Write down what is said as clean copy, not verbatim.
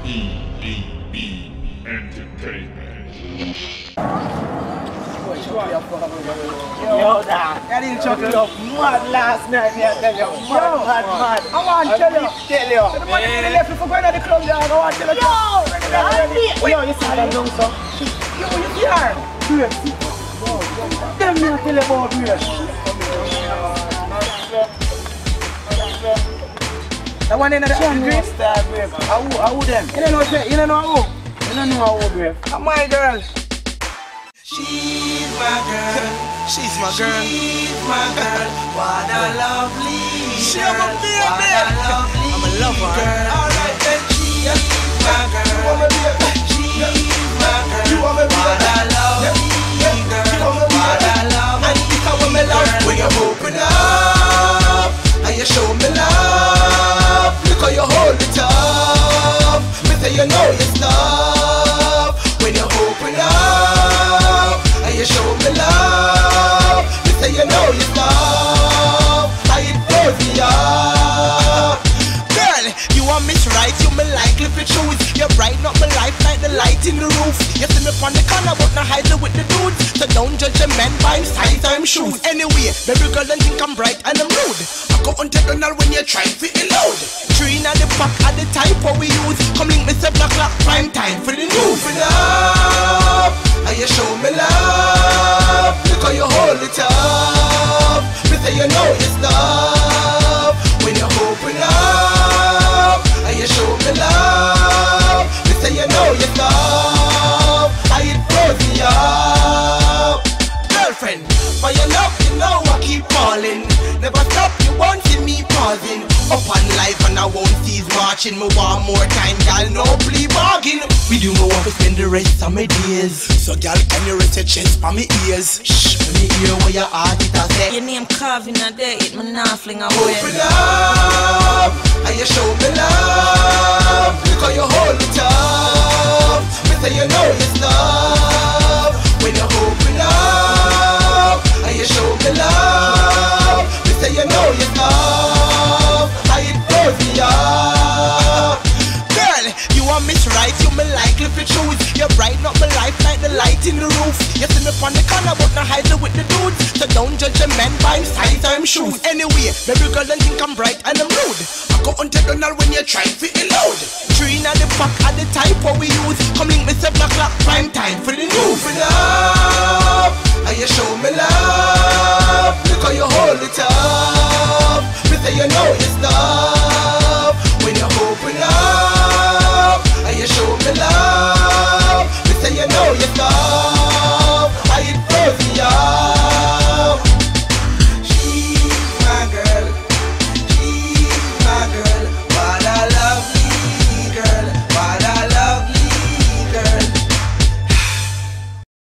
EEB Entertainment. Yo, that didn't chuck it up mad last night. Mad. I want to tell you. The money really left me for going to the club. I want to tell you. Yo, you see that young son? Yo, you see her? Tell me I tell you about Grace. The one in the Grace? Who them? You don't know who? You don't know who, Grace? My girl. She's my girl. She's my girl. She's my girl. What a lovely girl. She's my baby. What a lovely I'm a lover. Girl. Alright then, she's my girl. She's my girl. What a lovely girl. What a lovely girl. And it's how me love when you open up and you show me love. Look how you hold it up. Me say you know your stuff when you open up. You show me love. You say you know you love. How it blows me up. Girl, you want me right, you me like if it shoes. You're bright, not my life like the light in the roof. You see me on the corner, but not hide with the dudes. So don't judge a man by his size or him shoes. Anyway, baby girl don't think I'm bright and I'm rude. I go on diagonal when you try to loud. Three in the pack at the type what we use. Come link me 7 o'clock prime time for the news. Open up. And you show me love. Look how you hold it up. Me say you know your stuff when you open up. And you show me love. Me say you know your stuff. And it blows me up. Girlfriend, for your love you know I keep falling. Never stop, you won't see me pausing. Up on life and I won't cease marching. Me want more time, girl, no plea bargain. We do more want to spend the rest of my days. So girl, can you rest your chest for me ears? Shh, let me hear where your heart it has said. Your name carving a day, it me not fling away. Open up, and you show me love. Look how you hold it up. Me say you know your stuff. When you open up, and you show me love. Me say you know your stuff. How it blows me up. Girl, you want me right, you me like if it shoes. You're bright, not my life like the light in the roof. You see me on the corner, but not hide with the dudes. So don't judge a man by his size or him shoes. Anyway, baby girl don't think I'm bright and I'm rude. I go on diagonal when you try to loud. Three in the pack at the type what we use. Come link me 7 o'clock prime time for the news. Open up, and you show me love. Look how you hold it up. Me say you know your stuff when you hold